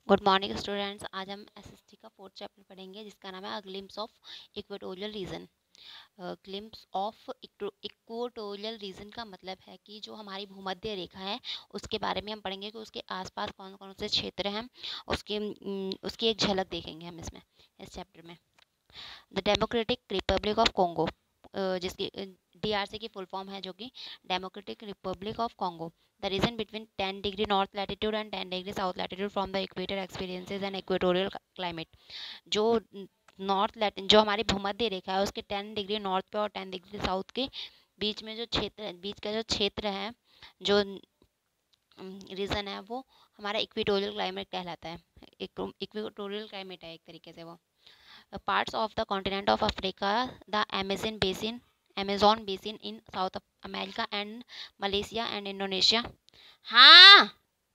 Good morning students. आज हम SST का 4th चैप्टर पढ़ेंगे जिसका नाम है a glimpse of equatorial region. Glimpse of equatorial region का मतलब है कि जो हमारी भूमध्य रेखा है उसके बारे में हम पढ़ेंगे कि उसके आसपास कौन कौन से क्षेत्र हैं, उसकी एक झलक देखेंगे हम इसमें इस चैप्टर में। The Democratic Republic of Congo, जिसकी DRC की फुल फॉर्म है जो कि Democratic Republic of Congo. The region between 10 degree north latitude and 10 degree south latitude from the equator experiences an equatorial climate. जो नॉर्थ लैटिन जो हमारी भूमध्य रेखा है उसके 10 डिग्री नॉर्थ पे और 10 डिग्री साउथ के बीच में जो क्षेत्र बीच का जो क्षेत्र है, जो रीजन है, वो हमारा इक्वेटोरियल क्लाइमेट कहलाता है। इक्वेटोरियल क्लाइमेट है एक तरीके से वो। Parts of the continent of Africa, the Amazon basin in South America and Malaysia and Indonesia. हाँ,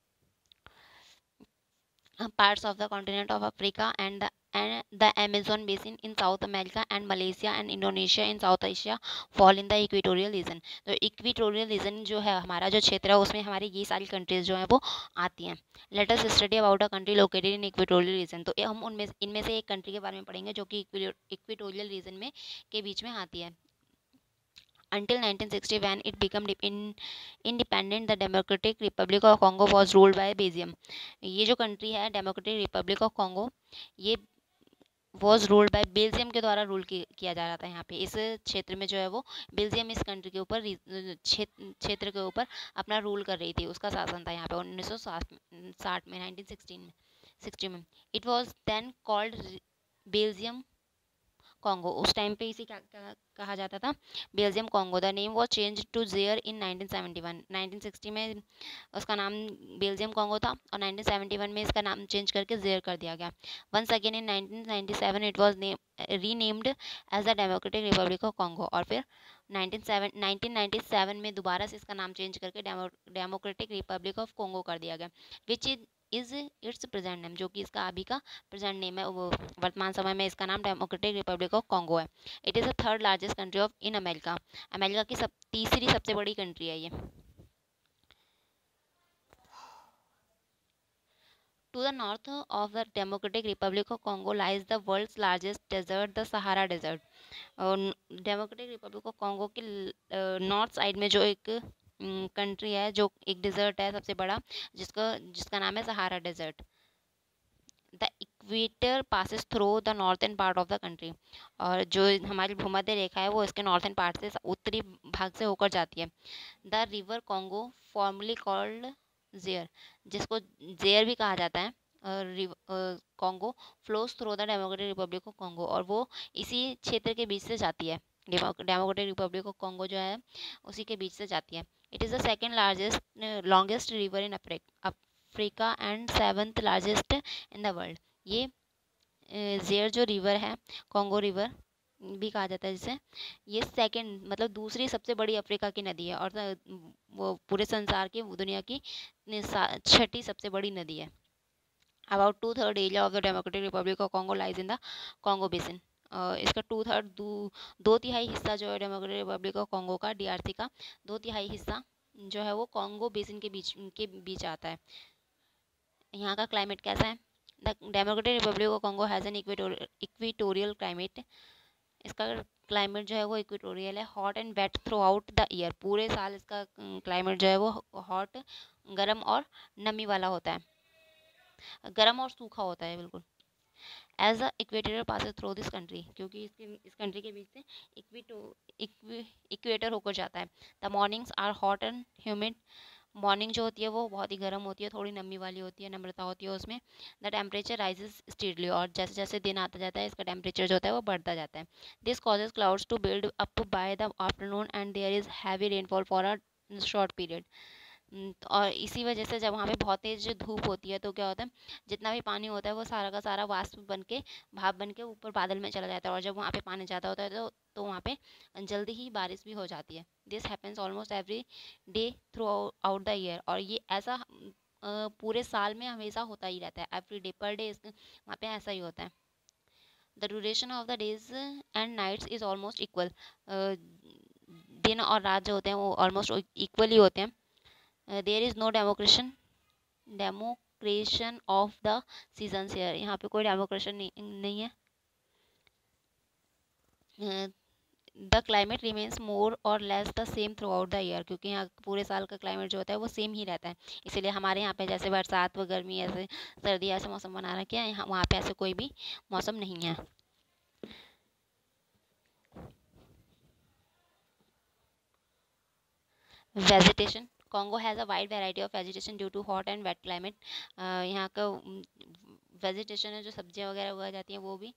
parts of the continent of Africa and the Amazon basin in South America and Malaysia and Indonesia in South Asia fall in the equatorial region. तो equatorial region जो है हमारा जो क्षेत्र है उसमें हमारी ये सारी कंट्रीज जो है वो आती हैं। Let us study about a country located in equatorial region. तो हम इनमें से एक कंट्री के बारे में पढ़ेंगे जो कि इक्वेटोरियल रीजन में के बीच में आती है। Until 1960, when it became independent, the Democratic Republic of Congo was ruled by Belgium. ये जो कंट्री है डेमोक्रेटिक रिपब्लिक ऑफ कॉन्गो, ये वॉज रूल्ड बाय बेल्जियम के द्वारा रूल किया जा रहा था। यहाँ पे इस क्षेत्र में जो है वो बेल्जियम इस कंट्री के ऊपर क्षेत्र के ऊपर अपना रूल कर रही थी, उसका शासन था यहाँ पे 1960 में 1960 में। It was then called Belgium Congo. उस टाइम पे इसे क्या कहा जाता था, Belgium Congo. The name was change to Zaire in 1971। 1960 में उसका नाम बेल्जियम कॉन्गो था और 1971 में इसका नाम चेंज करके जेयर कर दिया गया। Once again in 1997 it was renamed as the Democratic Republic of Congo. और फिर 1997 में दोबारा से इसका नाम चेंज करके डेमोक्रेटिक रिपब्लिक ऑफ कॉन्गो कर दिया गया, which is its present name, जो कि इसका अभी का प्रेजेंट नेम है। वो वर्तमान समय में इसका नाम डेमोक्रेटिक रिपब्लिक ऑफ कॉन्गो है। It is the third largest country of in America. America की तीसरी सबसे बड़ी कंट्री है ये। To the north of the Democratic Republic of Congo lies the world's largest desert, the Sahara desert. Democratic Republic of Congo के north side में जो एक कंट्री है, जो एक डेजर्ट है सबसे बड़ा, जिसका नाम है Sahara desert. The equator passes through the northern part of the country. और जो हमारी भूमध्य रेखा है वो इसके नॉर्थन पार्ट से उत्तरी भाग से होकर जाती है। The river Congo formally called Zaire, जिसको जेयर भी कहा जाता है, Congo flows through the Democratic Republic of Congo, और वो इसी क्षेत्र के बीच से जाती है। डेमोक्रेटिक रिपब्लिक ऑफ कॉन्गो जो है उसी के बीच से जाती है। It is the second largest longest river in Africa and seventh largest in the world. ये जेयर जो रिवर है, कॉन्गो रिवर भी कहा जाता है जिसे, ये सेकंड मतलब दूसरी सबसे बड़ी अफ्रीका की नदी है और वो पूरे संसार की दुनिया की छठी सबसे बड़ी नदी है। About 2/3 area of the Democratic Republic of Congo lies in the Congo basin. इसका 2/3 दो तिहाई हिस्सा जो है डेमोक्रेटिक रिपब्लिक ऑफ कॉन्गो का, DRC का 2/3 हिस्सा जो है वो कॉन्गो बेसिन के बीच आता है। यहाँ का क्लाइमेट कैसा है? The Democratic Republic of Congo has an equatorial climate. इसका क्लाइमेट जो है वो इक्वेटोरियल है। Hot and wet throughout the year, पूरे साल इसका क्लाइमेट जो है वो हॉट, गर्म और नमी वाला होता है, गर्म और सूखा होता है बिल्कुल। As the equator passes through this country, क्योंकि इस कंट्री के बीच से इक्वेटर होकर जाता है। The mornings are hot and humid. Morning जो होती है वो बहुत ही गर्म होती है, थोड़ी नमी वाली होती है, नम्रता होती है उसमें। द टेम्परेचर राइजेस स्टीडली, और जैसे जैसे दिन आता जाता है इसका टेम्परेचर जो होता है वो बढ़ता जाता है। This causes clouds to build up by the afternoon and there is heavy rainfall for a short period. और इसी वजह से जब वहाँ पे बहुत तेज धूप होती है तो क्या होता है, जितना भी पानी होता है वो सारा का सारा वाष्प बन के, भाप बन के ऊपर बादल में चला जाता है, और जब वहाँ पे पानी ज़्यादा होता है तो वहाँ पे जल्दी ही बारिश भी हो जाती है। This happens almost every day throughout the year, और ये ऐसा पूरे साल में हमेशा होता ही रहता है, एवरी डे पर डे वहाँ पे ऐसा ही होता है। The duration of the days and nights is almost equal. दिन और रात जो होते हैं वो ऑलमोस्ट इक्वल ही होते हैं। There is no democratic demarcation of the seasons here, यहाँ पे कोई डेमोक्रेशन नहीं है। द क्लाइमेट रिमेन्स मोर और less the same throughout the year, क्योंकि यहाँ पूरे साल का क्लाइमेट जो होता है वो सेम ही रहता है। इसीलिए हमारे यहाँ पे जैसे बरसात व गर्मी ऐसे सर्दी ऐसे मौसम बना रखे हैं, यहाँ वहाँ पे ऐसे कोई भी मौसम नहीं है। Vegetation, Congo has a wide variety of vegetation due to hot and wet climate. यहाँ का वेजिटेशन है, जो सब्जियाँ वगैरह उगाई जाती हैं वो भी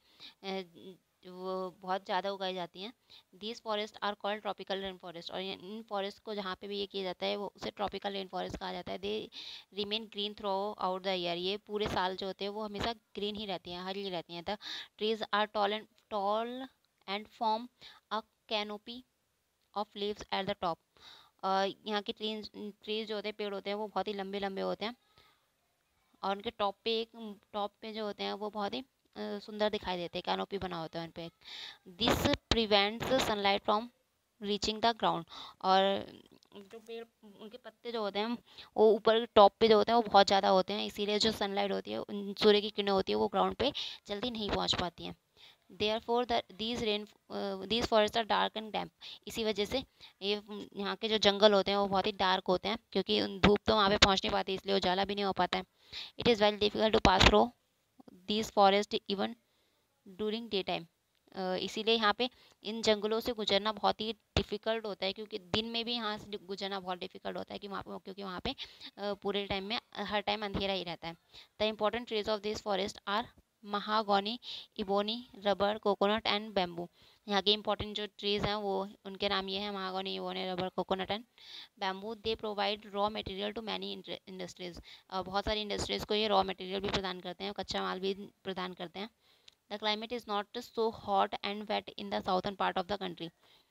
वो बहुत ज़्यादा उगाई जाती हैं। These forest are called tropical rain forest, और इन फॉरेस्ट को जहाँ पे भी ये किया जाता है वो उसे ट्रॉपिकल रेन फॉरेस्ट कहा जाता है। They remain green throughout the year, ये पूरे साल जो होते हैं वो हमेशा ग्रीन ही रहती हैं, हरी रहती हैं। The trees are tall and form a canopy of leaves at the top. यहाँ के ट्रीज जो होते हैं, पेड़ होते हैं, वो बहुत ही लंबे लंबे होते हैं, और उनके टॉप पे जो होते हैं वो बहुत ही सुंदर दिखाई देते हैं, कैनोपी बना होता है उन पे। This prevents sunlight from reaching the ground, और जो पेड़ उनके पत्ते जो होते हैं वो ऊपर टॉप पे जो होते हैं वो बहुत ज़्यादा होते हैं, इसीलिए जो सनलाइट होती है, सूर्य की किरणें होती है, वो ग्राउंड पे जल्दी नहीं पहुँच पाती हैं। Therefore these forests are dark and damp, इसी वजह से ये यहाँ के जो जंगल होते हैं वो बहुत ही डार्क होते हैं, क्योंकि धूप तो वहाँ पे पहुँच नहीं पाती, इसलिए उजाला भी नहीं हो पाता है। It is very difficult to pass through these forest even during day time, इसीलिए यहाँ पे इन जंगलों से गुजरना बहुत ही डिफ़िकल्ट होता है, क्योंकि दिन में भी यहाँ से गुजरना बहुत डिफ़िकल्ट होता है कि वहाँ पे, क्योंकि वहाँ पे पूरे टाइम में हर टाइम अंधेरा ही रहता है। The important trees of this forest are mahogany, ebony, rubber, coconut and bamboo. यहाँ के इंपॉर्टेंट जो ट्रीज़ हैं वो उनके नाम ये हैं, mahogany, ebony, rubber, coconut and bamboo. They provide raw material to many industries, बहुत सारी इंडस्ट्रीज़ को ये रॉ मटेरियल भी प्रदान करते हैं, कच्चा माल भी प्रदान करते हैं। The climate is not so hot and wet in the southern part of the country.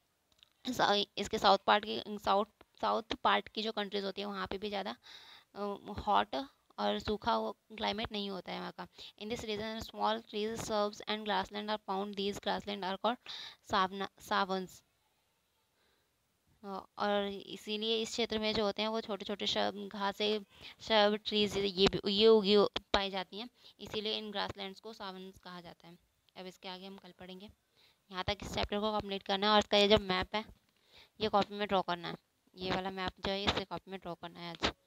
इसके साउथ पार्ट की जो कंट्रीज होती है वहाँ पे भी ज़्यादा हॉट और सूखा क्लाइमेट नहीं होता है वहाँ का। In this region small trees shrubs and grassland are found, these grassland are called savannas. और इसीलिए इस क्षेत्र में जो होते हैं वो छोटे छोटे घासें, शब ट्रीज ये उगी पाई जाती हैं, इसीलिए इन ग्रासलैंड्स को सावन्स कहा जाता है। अब इसके आगे हम कल पढ़ेंगे। यहाँ तक इस चैप्टर को कंप्लीट करना है, और इसका ये जो मैप है ये कॉपी में ड्रॉ करना है, ये वाला मैप जो है इसे कॉपी में ड्रॉ करना है आज।